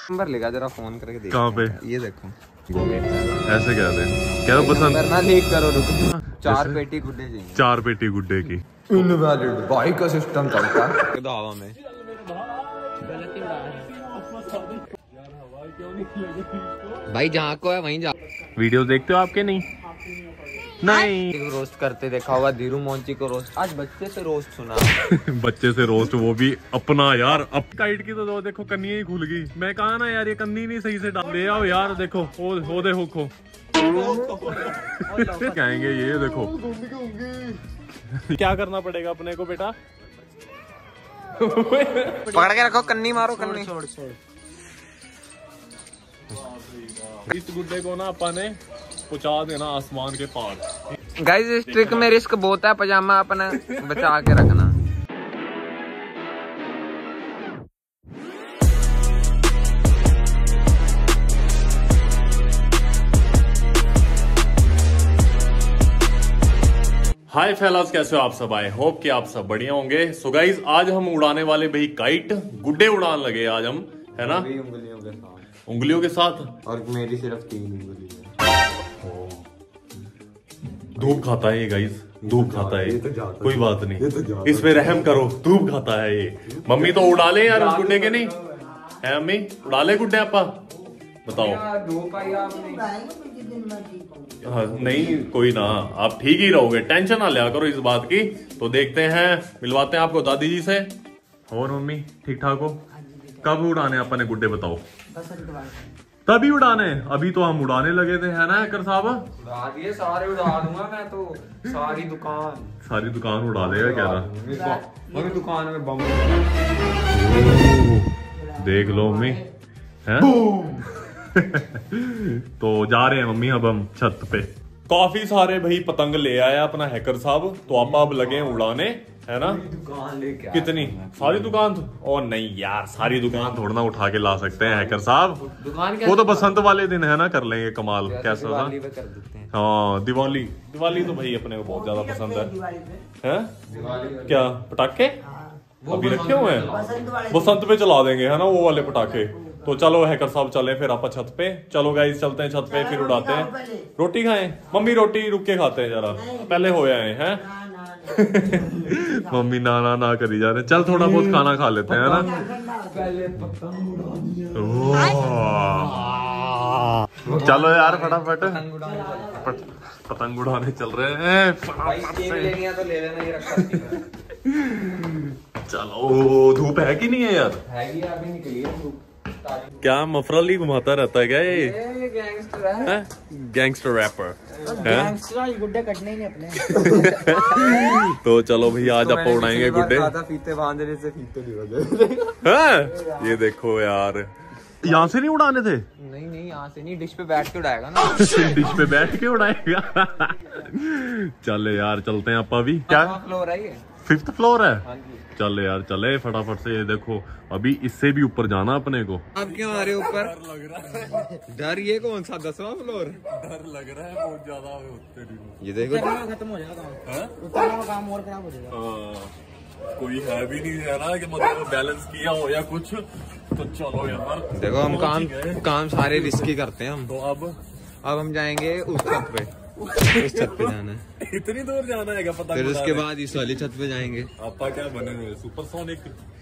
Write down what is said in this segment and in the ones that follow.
Number लेगा, जरा phone करके देख। कहाँ पे? ये देखो ऐसे क्या थे क्या पसंद ना, लीक करो, रुको। 4 पेटी गुड्डे चाहिए। 4 पेटी गुड्डे की इनवैलिड भाई का सिस्टम चलता है हवा में। भाई जहाँ को है वहीं जा। वीडियो देखते हो आपके? नहीं नहीं रोस्ट करते देखा होगा धीरू मोंची को रोस्ट। आज बच्चे से रोस्ट सुना। बच्चे से रोस्ट, वो भी अपना यार। अब काइट की तो देखो कन्नी ही खुल गई। मैं कहा ना यार ये कन्नी नहीं सही से डाल ले आओ यार। देखो हो दे हुको कहेंगे ये देखो। क्या करना पड़ेगा अपने को बेटा? पकड़ के रखो, कन्नी मारो, कन्नी छोड़। इस गुड्डे को ना अपने पहुंचा देना आसमान के पार। गाइस इस ट्रिक में रिस्क बहुत है, पजामा अपना बचा के रखना। हाय फेलास, कैसे हो आप सब? आए होप कि आप सब बढ़िया होंगे। सो गाइज आज हम उड़ाने वाले भाई काइट, गुड्डे उड़ान लगे आज हम, है ना? उंगलियों के साथ। और मेरी सिर्फ 3 उंगली है। धूप खाता है ये गाइस, धूप खाता है। कोई बात नहीं, इस पे रहम करो। धूप खाता है ये। मम्मी तो उड़ा ले यार उस गुड्डे के, नहीं है मम्मी? उड़ा ले गुड्डे आपा, बताओ। हाँ नहीं कोई ना, आप ठीक ही रहोगे, टेंशन ना लिया करो इस बात की। तो देखते हैं, मिलवाते हैं आपको दादी जी से। और मम्मी ठीक ठाक हो? कब उड़ाने अपने गुड्डे बताओ? तभी उड़ाने? अभी तो हम उड़ाने लगे थे, है ना हैकर साहब? उड़ा दिए सारे, उड़ा दूंगा मैं तो। सारी दुकान उड़ा देगा क्या था? मम्मी दुकान में बम देख लो मम्मी है। तो जा रहे हैं मम्मी अब हम छत पे। काफी सारे भाई पतंग ले आया अपना हैकर साहब, तो आप अब लगे उड़ाने, है ना? दुकान लेके कितनी? सारी दुकान? और नहीं यार, सारी दुकान थोड़ा ना उठा के ला सकते हैं हैकर साहब। वो तो बसंत वाले दिन है ना, कर लेंगे कमाल। कैसा था? हाँ दिवाली तो भाई अपने को बहुत ज्यादा पसंद है। क्या पटाखे अभी रखे हुए हैं? बसंत पे चला देंगे, है ना, वो वाले पटाखे। तो चलो हैकर साहब चले फिर आप छत पे। चलो गाइस चलते हैं छत पे, फिर उड़ाते हैं। रोटी खाएं? मम्मी रोटी रुक के खाते हैं जरा, पहले हो आए हैं। मम्मी ना करी जा रहे। चल थोड़ा बहुत खाना खा लेते हैं, है ना? चलो यार फटाफट पतंग उड़ाने चल रहे हैं। चलो धूप है कि नहीं है यार? अभी निकली है धूप। क्या मफरल ही घुमाता रहता है क्या ये गैंगस्टर है? गैंगस्टर रैपर गैंगस्टर गुड्डे कटने ही नहीं अपने। तो चलो भैया आज आप उड़ाएंगे गुड्डे। फीते बांधने से फीते नहीं होते। ये देखो यार, यहाँ से नहीं उड़ाने थे? नहीं यहाँ से नहीं, डिश पे बैठ के उड़ाएगा ना। डिश पे बैठ के उड़ाएगा। चले यार चलते हैं आपा भी। क्या फ्लोर है ये? 5th फ्लोर है? हाँ जी। चले यार चले फटाफट से। ये देखो अभी इससे भी ऊपर जाना अपने को। आप क्यों आ रहे हो ऊपर? डर लग रहा है। डर ये कौन सा 10वां फ्लोर? डर लग रहा है बहुत ज्यादा। ये देखो खत्म हो जाएगा काम, काम और खराब हो जाएगा। कोई है भी नहीं है ना कि मतलब बैलेंस किया हो या कुछ। तो चलो यार देखो हम काम सारे रिस्की करते हैं हम। तो अब हम जाएंगे उस छत पे। उस छत पे जाना है। इतनी दूर जाना है क्या? पता फिर उसके बाद इस वाली छत पे जाएंगे। आपका क्या बने हुए सुपरसोनिक?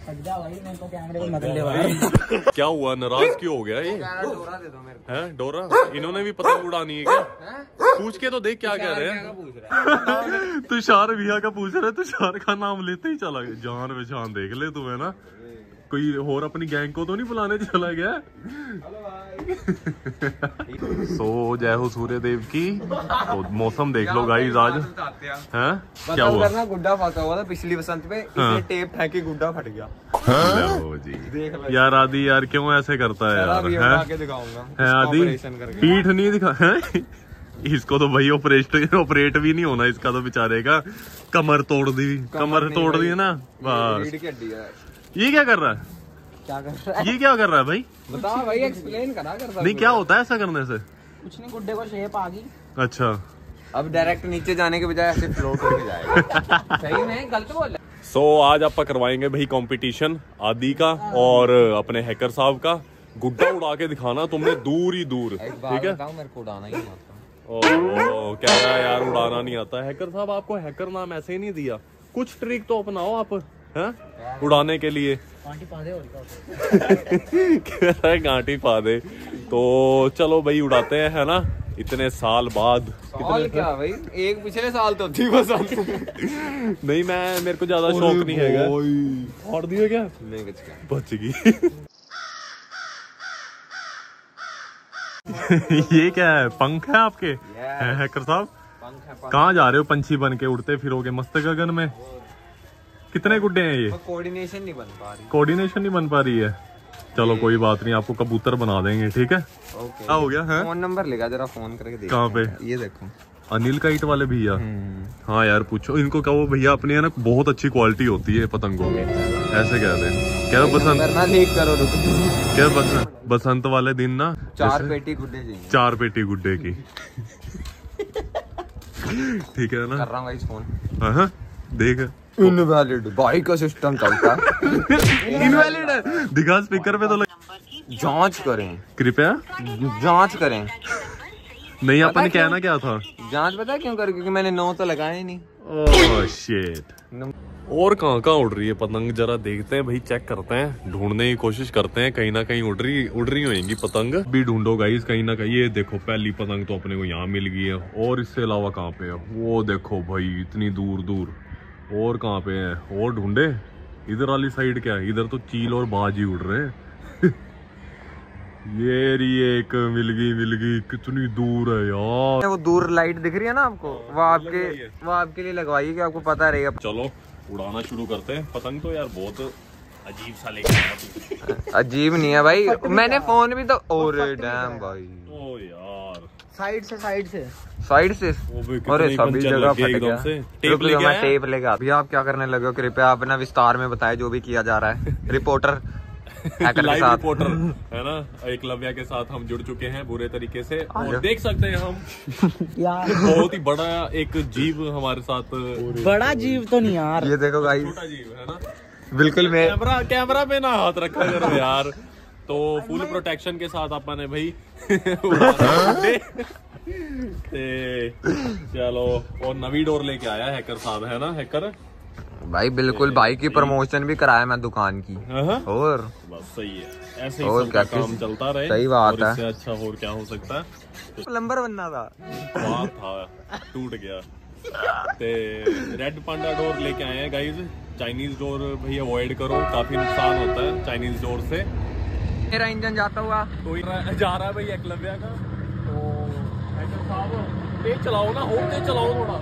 भाई क्या हुआ, नाराज क्यों हो गया ये? डोरा दे दो मेरे को। है डोरा? इन्होंने भी पतंग उड़ानी है क्या? पूछ के तो देख क्या कह रहे हैं। तुषार भैया का पूछ रहे, तुषार का नाम लेते ही चला गया। जान पहचान देख ले तुम्हें ना, कोई और अपनी गैंग को तो नहीं बुलाने चला गया। सो जय हो सूर्य देव की। तो मौसम देख लो गाइस आज है। क्या हुआ? गुड्डा फंसा हुआ था पिछली बसंत पे, इसने टेप फेंकी, गुड्डा फट गया। लो जी यार आदि यार क्यों ऐसे करता है यार? है आदि पीठ नहीं दिखा है इसको तो भाई ऑपरेट भी नहीं होना इसका तो बेचारे का। कमर तोड़ दी ना बस। ये क्या कर रहा है? ये क्या कर रहा है भाई? बताओ भाई, एक्सप्लेन करा कर। नहीं क्या होता है ऐसा करने से? कुछ नहीं, गुड्डे को शेप आ गई। अच्छा अब डायरेक्ट नीचे जाने के बजाय ऐसे फ्लोट होके जाएगा। सही में गलत बोल। सो आज आप करवाएंगे भाई कंपटीशन आदि का और अपने हैकर साहब का। गुड्डा उड़ा के दिखाना तुमने, दूर ही दूर, ठीक है? मेरे को उड़ाना ही नहीं आता। ओह कह रहा है यार उड़ाना नहीं आता। हैकर साहब आपको हैकर नाम ऐसे ही नहीं दिया, कुछ ट्रिक तो अपनाओ आप, हैं उड़ाने के लिए। गांठी पा दे और क्या कह रहा है गांठी पा दे। तो चलो भाई उड़ाते हैं, है ना, इतने साल बाद। साल क्या भाई, एक पिछले साल तो थी बस। नहीं मैं, मेरे को ज्यादा शौक नहीं है। और दिया क्या? नहीं बच गई। ये क्या है, पंख है आपके? हैकर साहब कहाँ जा रहे हो? पंछी बन के उड़ते फिरोगे मस्त गगन में। कितने गुड्डे हैं ये? कोऑर्डिनेशन नहीं बन पा रही। कोऑर्डिनेशन नहीं बन पा रही है। चलो कोई बात नहीं, आपको कबूतर बना देंगे, ठीक है? ओके। क्या हो गया है? फोन नंबर लेगा जरा, फोन करके देख। कहाँ पे? ये देखो, अनिल काइट वाले भैया। हाँ यार पूछो इनको, कहो भैया अपनी है ना बहुत अच्छी क्वालिटी होती है पतंगों की, ऐसे कहते हैं। क्या बसंत करना लीक करो, क्या बसंत वाले दिन ना 4 पेटी गुड्डे चाहिए। 4 पेटी गुड्डे की। ठीक है ना? कर रहा हूँ गाइस फोन। हाँ देख, इनवैलिड भाई का सिस्टम चलता है। इनवैलिड है, दिखा स्पीकर पे तो जांच करें कृपया, जांच करें। नहीं अपन कहना क्या था? जांच पता क्यों कर, क्योंकि मैंने 9 तो लगाया ही नहीं। Oh shit. और कहाँ उड़ रही है पतंग, जरा देखते हैं भाई, चेक करते हैं, ढूंढने की कोशिश करते हैं। कहीं ना कहीं उड़ रही होंगी पतंग भी। ढूंढो गाइस कहीं ना कहीं। ये देखो पहली पतंग तो अपने को यहाँ मिल गई है। और इससे अलावा कहाँ पे है? वो देखो भाई इतनी दूर दूर। और कहाँ पे है? और ढूंढे। इधर वाली साइड क्या है? इधर तो चील और बाज ही उड़ रहे हैं। ये रही एक, मिल गई। कितनी दूर है यार। वो दूर लाइट दिख रही है ना आपको, वो आपके लिए लगवाइए कि आपको पता रहेगा। चलो उड़ाना शुरू करते हैं। पतंग तो यार बहुत अजीब सा लेके आया। अजीब नहीं है भाई, मैंने फोन भी तो। और डैम भाई, ओ यार साइड से अरे सभी जगह फट गया। टेप लेके आया? टेप लेके। अभी आप क्या करने लगे हो, कृपया अपना विस्तार में बताएं जो भी किया जा रहा है। रिपोर्टर हैकर के साथ, रिपोर्टर है ना, एकलव्या के साथ हम जुड़ चुके हैं बुरे तरीके से। और देख सकते हैं हम यार, बहुत ही बड़ा एक जीव हमारे साथ। बड़ा जीव तो नहीं यार, ये देखो गाइस, छोटा जीव है ना। बिल्कुल। मैं कैमरा पे ना हाथ रखा करो यार। तो फुल प्रोटेक्शन के साथ अपन ने भाई चलो। और नवी डोर लेके आया हैकर साहब, है ना हैकर भाई? बिल्कुल भाई की प्रमोशन भी कराया मैं दुकान की। और बस सही है, ऐसे ही और सबका काम चलता रहे। सही बात है। इससे अच्छा और क्या हो सकता है? प्लम्बर बनना था, बात था, टूट गया। ते रेड पांडा डोर लेके आए हैं गाइस। चाइनीज डोर भाई अवॉइड करो, काफी नुकसान होता है चाइनीज डोर से। मेरा इंजन जाता हुआ तो जा रहा है भाई एकलव्या का। तो हैकर साहब तेज चलाओ ना, और तेज चलाओ थोड़ा।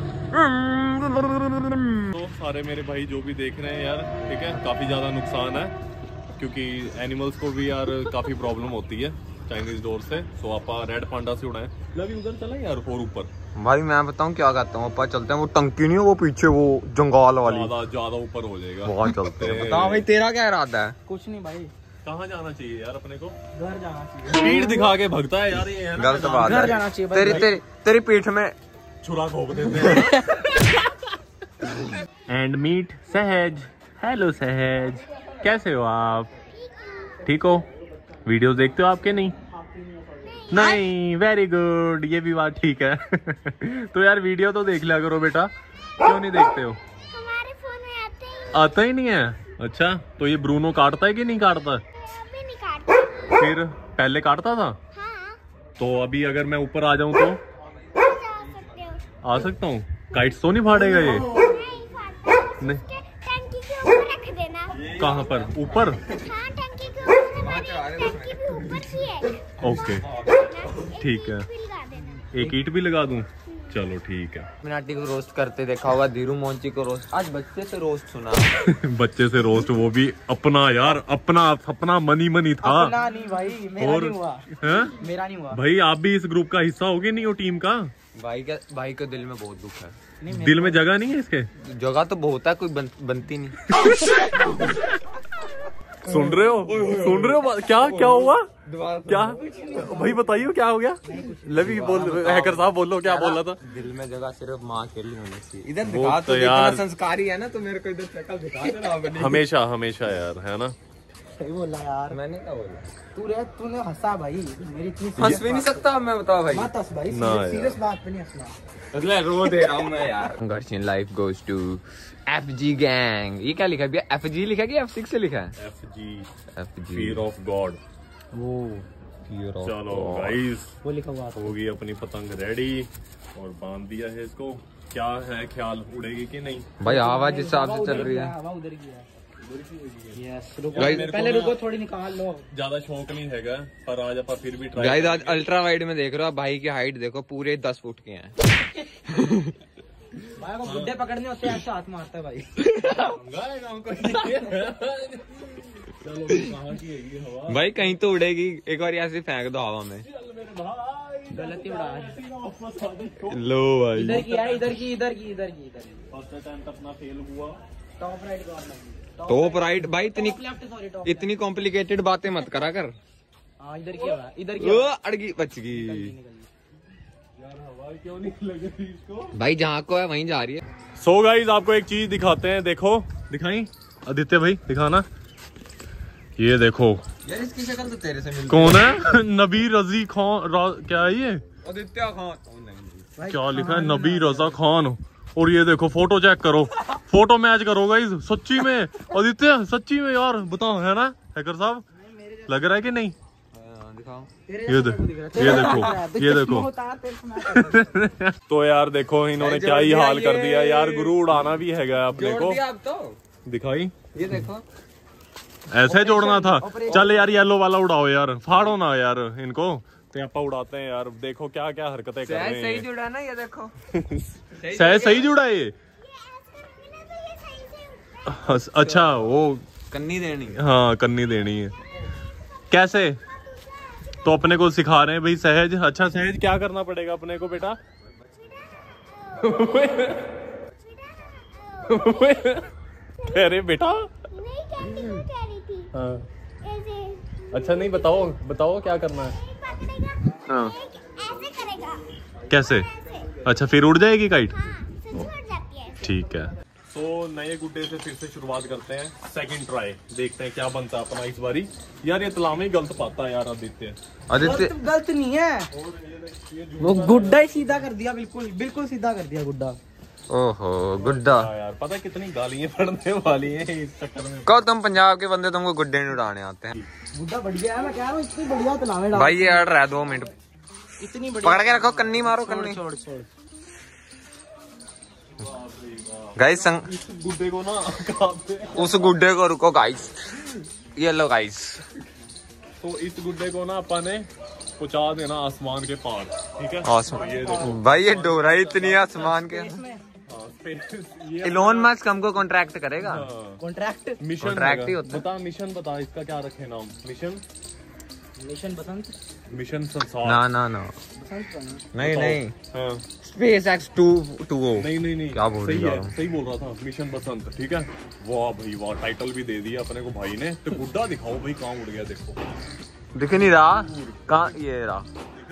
तो सारे मेरे भाई जो भी देख रहे हैं यार, ठीक है, काफी ज्यादा नुकसान है क्योंकि एनिमल्स को भी यार काफी प्रॉब्लम होती है चाइनीज डोर से। सो आप रेड पांडा से उड़ाएं। लवी उधर चला यार, और ऊपर भाई मैं बताऊं क्या करता हूँ, ऊपर चलते हैं। वो टंकी नहीं है, वो पीछे वो जंगाल वाली, ज्यादा ऊपर हो जाएगा। बहुत चलते हैं। बताओ भाई तेरा क्या इरादा है? कुछ नहीं भाई, कहाँ जाना चाहिए यार अपने को? घर जाना चाहिए। स्पीड दिखा के भगता है यार, ये है ना गलत बात घर है। जाना चाहिए तेरी पीठ में छुरा घोप देते हैं। एंड मीट सहज। हेलो सहज, कैसे हो आप? ठीक हो? वीडियोस देखते हो आपके? नहीं वेरी गुड, ये भी बात ठीक है। तो यार वीडियो तो देख लिया करो बेटा, क्यों नहीं देखते हो? हमारे फोन में आता ही नहीं है। अच्छा तो ये ब्रूनो काटता है कि नहीं काटता? अभी नहीं काटता। फिर पहले काटता था? हाँ, तो अभी अगर मैं ऊपर आ जाऊं तो जा सकते हो। आ सकता हूँ? काइट्स तो नहीं फाड़ेगा ये? नहीं फाटता, नहीं। उसके टंकी के ऊपर रख देना। कहाँ पर? ऊपर? हाँ, टंकी के ऊपर, हमारी टंकी भी ऊपर ही है। ओके ठीक है, भी लगा देना। एक ईंट भी लगा दूं? चलो ठीक है। मिनाटी को रोस्ट करते देखा होगा, धीरू मोंची को रोस्ट। आज बच्चे से रोस्ट सुना। बच्चे से रोस्ट, वो भी अपना यार, अपना मनी था। अपना नहीं भाई, मेरा और नहीं हुआ। है? मेरा नहीं हुआ भाई आप भी इस ग्रुप का हिस्सा होगे नहीं हो टीम का? भाई के दिल में बहुत दुख है। नहीं, दिल में जगह नहीं है इसके? जगह तो बहुत है, कोई बनती नहीं। सुन रहे हो क्या हुआ? क्या भाई बताइए क्या हो गया? लवी बोल, हैकर साहब बोलो क्या बोल रहा था? दिल में जगह सिर्फ माँ के लिए होनी चाहिए। इधर वो दिखा तो यार संस्कारी है ना, तो मेरे को इधर शक्ल दिखा देना। हमेशा यार, है ना? सही बोला यार। मैंने क्या बोला? तूने हंसा भाई, मेरी इतनी हंस भी नहीं सकता मैं, बताओ भाई। मत हंस भाई, सीरियस बात पे नहीं हंसना। मतलब रो दे रहा हूँ मैं यार। Congratulations life goes to FG gang। ये क्या लिखा है भैया? FG लिखा है कि F6 से लिखा है? FG Fear of God। वो चलो गाइस, वो लिखा हुआ होगी अपनी पतंग रेडी और बांध दिया है इसको। क्या है ख्याल, उड़ेगी कि नहीं? भाई आवाज जिस हिसाब से चल रही है। हवा उधर की है। यस, रुको पहले रुको, थोड़ी निकाल लो। ज्यादा शौक नहीं हैगा पर आज आप फिर भी ट्राई। गाइस आज अल्ट्रा वाइड में देख रहे हो आप, भाई की हाइट देखो पूरे 10 फुट के हैं। भाई को गुड्डे पकड़ने होते हैं, ऐसे हाथ मारता है भाई। चलो कहाँ की है ये हवा? भाई कहीं तो उड़ेगी, एक बार ऐसे फेंक दो हवा में। गलत ही उड़ा है। लो भाई, इधर की है, इधर की। फर्स्ट अटेम्प्ट अपना फेल हुआ। Top right corner. Top right भाई, लेफ्ट सॉरी टॉप। इतनी कॉम्प्लिकेटेड बातें मत करा कर। हाँ इधर की है, इधर की ओ अड़गी बच गई यार हवा क्यों नहीं लग रही इसको? भाई, जहाँ को है वहीं जा रही है। सो गाइस आपको एक चीज दिखाते हैं, देखो दिखाई आदित्य भाई, दिखाना। ये देखो यार इसकी शक्ल तो तेरे से मिलती कौन है? नबी रजी खान क्या है ये? आदित्य खान। क्या लिखा है? नबी रजा खान। और ये देखो फोटो चेक करो, फोटो मैच करो गाइस। सच्ची में आदित्य, सच्ची में यार बताओ, है ना हैकर साहब? लग रहा है कि नहीं? दिखाओ। ये देखो। तो यार देखो इन्होंने क्या ही हाल कर दिया यार। गुरु उड़ाना भी हैगा अपने को। दिखाई, ये देखो ऐसे जोड़ना था। चल यार येलो वाला उड़ाओ यार, फाड़ो ना यार इनको। तो आप उड़ाते हैं यार, देखो क्या क्या हरकतें कर रहे हैं। सही जुड़ा ना, ये देखो। सही जुड़ा है ये। अच्छा वो कन्नी देनी है। हाँ कन्नी देनी है। कैसे? तो अपने को सिखा रहे हैं भाई सहज। अच्छा सहज क्या करना पड़ेगा अपने को बेटा? अरे बेटा हाँ। अच्छा नहीं, बताओ क्या करना है। हाँ। ऐसे करेगा। कैसे? अच्छा फिर उड़ जाएगी काइट? हाँ, उड़ जाती है। ठीक है। तो नए गुड्डे से फिर से शुरुआत करते हैं। सेकंड ट्राई, देखते हैं क्या बनता है अपना इस बारी। यार ये तलाव में गलत पाता है यार आदित्य। गलत नहीं है, वो गुड्डा ही सीधा कर दिया, बिल्कुल सीधा कर दिया गुड्डा। ओहो गुड्डा यार पता है कितनी गालियां पड़ने वाली हैं इस चक्कर में। कहो तुम पंजाब के बंदे, तुमको गुड्डे नहीं उड़ाने आते हैं। गुड्डा बढ़िया है, मैं कह रहा हूँ इतनी बढ़िया तलावे डाल। भाई ये अड़ रहा है 2 मिनट, इतनी बढ़िया। पकड़ के रखो, कन्नी मारो, कन्नी छोड़। इस गाइस गुड्डे को ना उस गुड्डे को रुको गाइस, ये लो गाइस। तो इस गुड्डे को ना अपन ने पहुंचा देना आसमान के पार, ठीक है? आसमान, ये देखो भाई ये डोरा इतनी आसमान के। इलोन मस्क हमको कॉन्ट्रैक्ट करेगा। कॉन्ट्रैक्ट मिशन कॉन्ट्रैक्ट ही होता है। बता मिशन बता, इसका क्या रखे नाम? मिशन बसंत, मिशन संसार। ना नहीं हाँ। SpaceX 220। नहीं क्या बोल सही रहा है, सही बोल रहा था, मिशन बसंत, ठीक है? वाह भाई वाह, टाइटल भी दे दिया अपने को भाई ने। तो गुड्डा दिखाओ भाई, कहाँ उड़ गया देखो। दिख नहीं रहा कहाँ, ये रहा।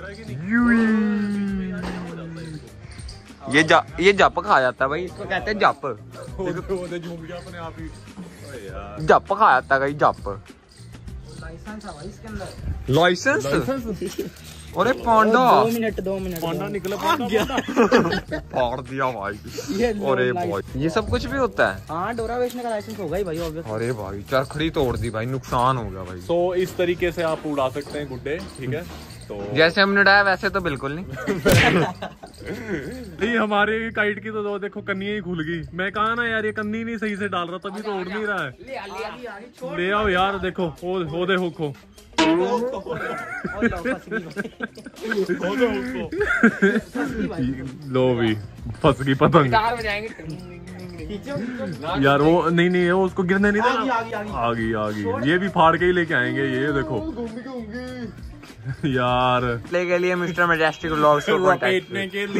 ये जप खा जाता है भाई, इसको कहते हैं जप। झूम गया अपने आप ही यार। जप खा जाता है जप। लाइसेंस है भाई इसके अंदर। लाइसेंस? अरे पांडा 2 मिनट पांडा निकला, फाड़ दिया भाई। अरे भाई ये सब कुछ भी होता है? हाँ, डोरा बेचने का लाइसेंस होगा ही भाई ऑब्वियस। अरे भाई चरखड़ी तोड़ दी भाई, नुकसान हो गया भाई। तो इस तरीके से आप उड़ा सकते हैं गुड्डे, ठीक है? तो जैसे हमने उड़ाया वैसे तो बिल्कुल नहीं। नहीं हमारे काइट की तो देखो कन्नी ही खुल गई। मैं कहा ना यार ये कन्नी नहीं सही से डाल रहा, तभी तो उड़ नहीं रहा है। ले आओ यार, देखो हो दे हुको। लो भी फंस गई पतंग यार। वो नहीं वो उसको गिरने नहीं देना। आ गई। ये भी फाड़ के ही लेके आएंगे, ये देखो यार। ले के लिए मिस्टर मैजेस्टिक व्लॉग्स को कांटेक्ट लपेटने के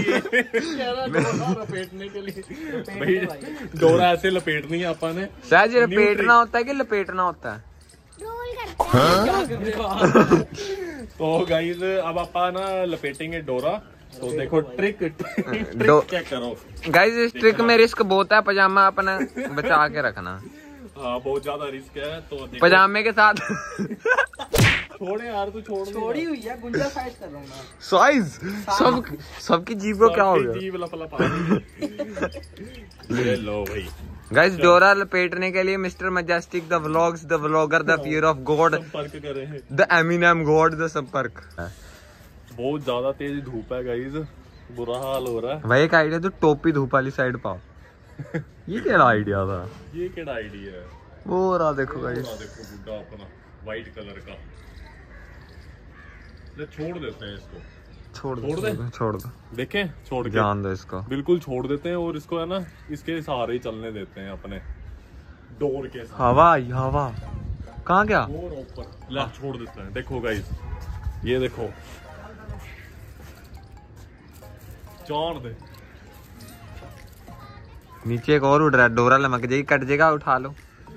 लिए भाई डोरा ऐसे लपेटनी है अपन ने। शायद ये लपेटना होता है कि लपेटना होता है? रोल करते हैं। तो गाइस अब अपन ना लपेटेंगे डोरा। तो देखो ट्रिक चेक करो गाइस। इस ट्रिक में रिस्क बहुत है, पजामा अपना बचा के रखना। हाँ बहुत ज्यादा रिस्क है तो पजामे के साथ छोड़े यार, तू छोड़ी हुई है, गुंजा साइज कर रहा हूँ मैं। साइज सबकी जीभ को क्या हो गया? जीभ लपलपा ले लो भाई गाइस, डोरा लपेटने के लिए mister majestic, the vlogs, the vlogger, the fear of God, संपर्क करे हैं, द एमिनेम गॉड, द संपर्क। बहुत ज्यादा तेज धूप है गाइस, बुरा हाल हो रहा है भाई। एक आइडिया, तो टोपी धूप वाली साइड पाओ। ये क्या आइडिया था? ये क्या आइडिया है? वो रहा देखो गाइस, देखो बुड्ढा अपना व्हाइट कलर का। ले छोड़ देते हैं इसको, छोड़ दो देखें, छोड़ के जान दो इसको, बिल्कुल छोड़ देते हैं और इसको है ना इसके सहारे ही चलने देते हैं अपने डोर के साथ। हवा कहाँ गया? और ऊपर ला छोड़ देते हैं। देखो गाइस, ये देखो, चार दे नीचे एक और उड़ रहा है, डोरा लमक जाएगी, कट जाएगा, उठा लो।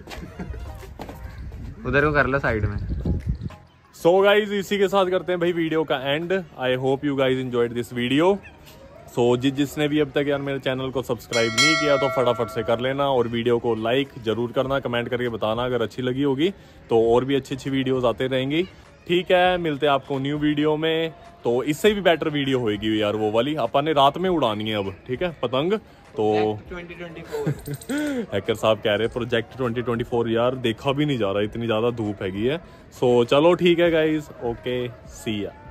उधर को कर लो साइड में। सो गाइज इसी के साथ करते हैं भाई वीडियो का end. I hope you guys enjoyed this video. So जिसने भी अब तक यार मेरे चैनल को सब्सक्राइब नहीं किया तो फटाफट से कर लेना और वीडियो को लाइक जरूर करना, कमेंट करके बताना अगर अच्छी लगी होगी तो और भी अच्छी वीडियोस आते रहेंगी। ठीक है, मिलते हैं आपको न्यू वीडियो में। तो इससे भी बेटर वीडियो होगी यार, वो वाली अपन ने रात में उड़ानी है अब, ठीक है, पतंग। तो 2024 हैकर साहब कह रहे प्रोजेक्ट 2024 यार, देखा भी नहीं जा रहा, इतनी ज्यादा धूप हैगी है। सो चलो ठीक है गाइज, ओके, सी या।